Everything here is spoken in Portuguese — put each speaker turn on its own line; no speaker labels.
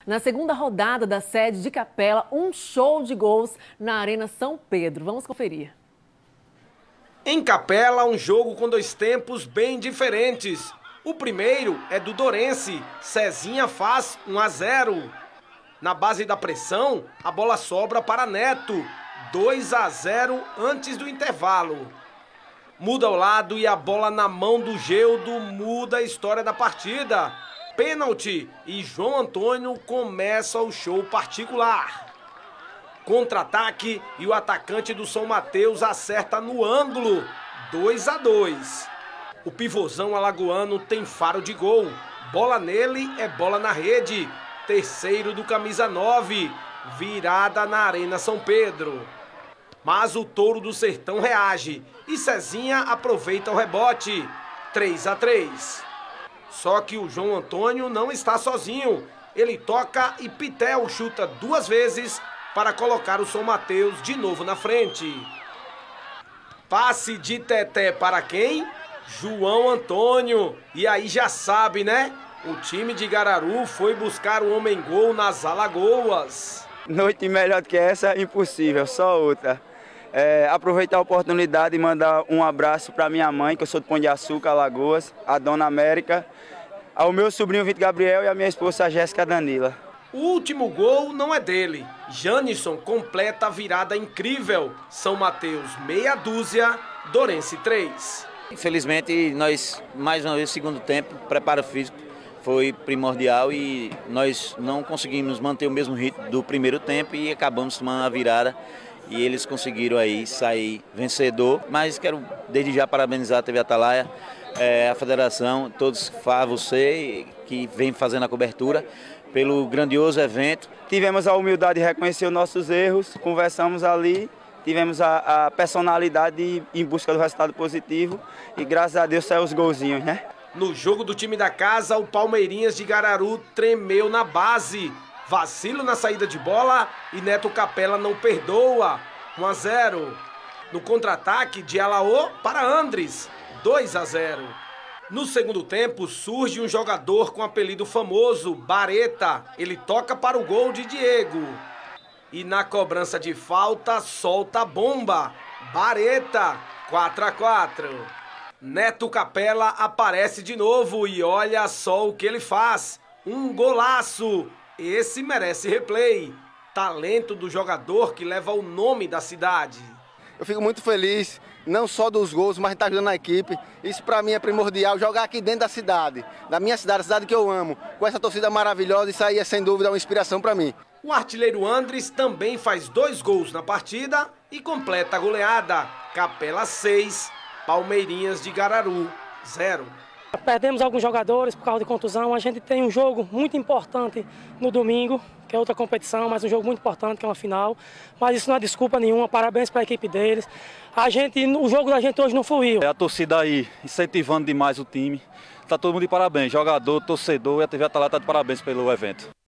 Na segunda rodada da sede de Capela, um show de gols na Arena São Pedro. Vamos conferir.
Em Capela, um jogo com dois tempos bem diferentes. O primeiro é do Dourense. Cezinha faz 1-0. Na base da pressão, a bola sobra para Neto. 2-0 antes do intervalo. Muda ao lado e a bola na mão do Geudo muda a história da partida. Pênalti e João Antônio começa o show particular. Contra-ataque e o atacante do São Mateus acerta no ângulo. 2-2. O pivôzão alagoano tem faro de gol. Bola nele é bola na rede. Terceiro do camisa 9. Virada na Arena São Pedro. Mas o Touro do Sertão reage e Cezinha aproveita o rebote. 3-3. Só que o João Antônio não está sozinho. Ele toca e Pitel chuta duas vezes para colocar o São Mateus de novo na frente. Passe de Teté para quem? João Antônio. E aí já sabe, né? O time de Gararu foi buscar o homem-gol nas Alagoas.
Noite melhor do que essa, impossível, só outra. Aproveitar a oportunidade e mandar um abraço para minha mãe, que eu sou do Pão de Açúcar, Alagoas, a Dona América, ao meu sobrinho Vitor Gabriel e a minha esposa Jéssica Danila.
O último gol não é dele. Janisson completa a virada incrível. São Mateus meia dúzia, Dourense 3.
Infelizmente, nós, mais uma vez, segundo tempo, preparo físico foi primordial e nós não conseguimos manter o mesmo ritmo do primeiro tempo e acabamos tomando a virada. E eles conseguiram aí sair vencedor. Mas quero desde já parabenizar a TV Atalaia, a federação, todos, você que vem fazendo a cobertura, pelo grandioso evento.
Tivemos a humildade de reconhecer os nossos erros, conversamos ali, tivemos a personalidade em busca do resultado positivo e graças a Deus saiu os golzinhos, né?
No jogo do time da casa, o Palmeirinhas de Gararu tremeu na base. Vacilo na saída de bola e Neto Capela não perdoa. 1-0. No contra-ataque de Alaô para Andres. 2-0. No segundo tempo, surge um jogador com apelido famoso, Bareta. Ele toca para o gol de Diego. E na cobrança de falta, solta a bomba. Bareta, 4-4. Neto Capela aparece de novo e olha só o que ele faz. Um golaço. Esse merece replay. Talento do jogador que leva o nome da cidade.
Eu fico muito feliz, não só dos gols, mas de estar ajudando a equipe. Isso para mim é primordial, jogar aqui dentro da cidade, da minha cidade, a cidade que eu amo. Com essa torcida maravilhosa, isso aí é sem dúvida uma inspiração para mim.
O artilheiro Andres também faz 2 gols na partida e completa a goleada. Capela 6, Palmeirinhas de Gararu 0.
Perdemos alguns jogadores por causa de contusão. A gente tem um jogo muito importante no domingo, que é outra competição, mas um jogo muito importante, que é uma final. Mas isso não é desculpa nenhuma, parabéns para a equipe deles. O jogo da gente hoje não fluiu.
A torcida aí incentivando demais o time. Está todo mundo de parabéns, jogador, torcedor e a TV Atalaia está de parabéns pelo evento.